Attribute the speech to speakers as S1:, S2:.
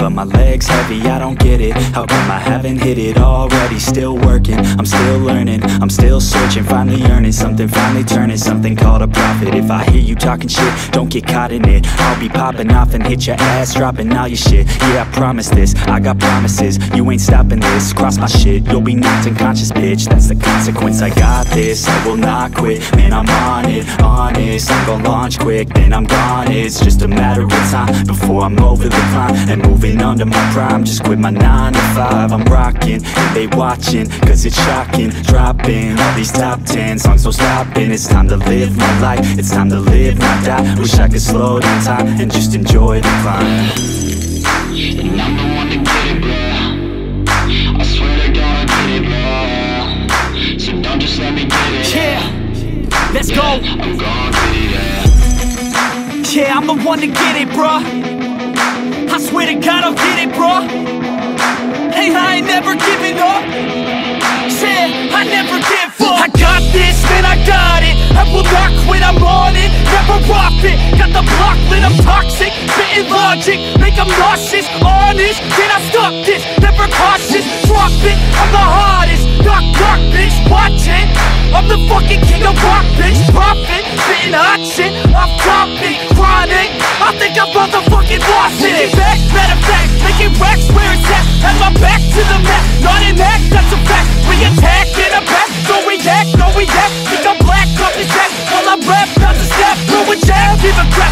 S1: but my legs heavy, I don't get it. How come I haven't hit it already? Still working, I'm still learning, I'm still searching, finally earning something, finally turning something called a profit. If I hear you talking shit, don't get caught in it. I'll be popping off and hit your ass, dropping all your shit. Yeah, I promise this, I got promises, you ain't stopping this. Cross my shit, you'll be knocked unconscious, bitch. That's the consequence, I got this, I will not quit. Man, I'm on it, honest, I'm gon' launch quick, then I'm gone. It's just a matter of time before I'm over the climb and moving under my prime. Just quit my 9 to 5, I'm rocking, and they watching, cause it's shocking. Dropping all these top 10 songs, no stopping. It's time to live my life, it's time to live, not die. Wish I could slow down time and just enjoy the climb.
S2: And I'm the one to get it, bro. I swear to God, I get it, bro. So don't just let me get it.
S1: Yeah, let's go.
S2: I'm gon' get it, yeah.
S1: Yeah, I'm the one to get it, bro. I swear to God, I'll get it, bro. Hey, I ain't never giving up. Yeah, I never give up. I got this, man, I got it. I will not quit, I'm on it. Never rock it. Got the block lit, I'm toxic. Spitting logic, make them nauseous. Honest, can I stop this? Never cautious, drop it. I'm the hardest. Knock, knock, bitch, watch it. I'm the fucking king of rock, bitch. Profit, spitting hot shit. I'm topic, chronic. I think I'm motherfucking lost it. Take it back, matter of fact, making racks where it's at. Have my back to the mat, not an act, that's a fact. We attack in a back, don't react, no react. Think I'm black, up his ass, while I rap, bounce a step, throw a jab, give a crap.